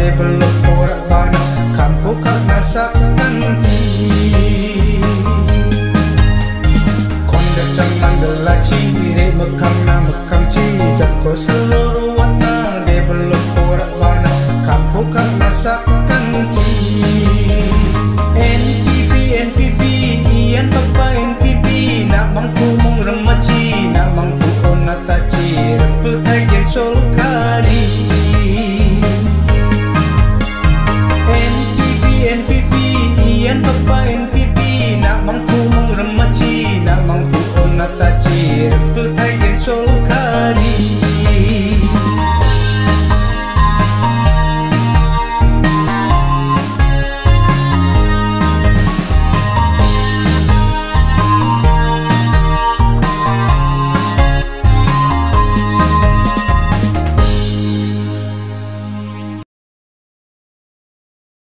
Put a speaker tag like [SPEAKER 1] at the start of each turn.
[SPEAKER 1] de belum porak bana kamku karena sakkanti konda cangan delaci re mekam na mekam ci jatko seluruh watna de belum porak bana kamku karena sakkanti NPP NPP ian papa NPP nak mangku mong remaci nak mangku onataci repetai gen solkari NPP NPP ian papa NPP nak mangku mong remaci nak mangku onataci repetai gen solkari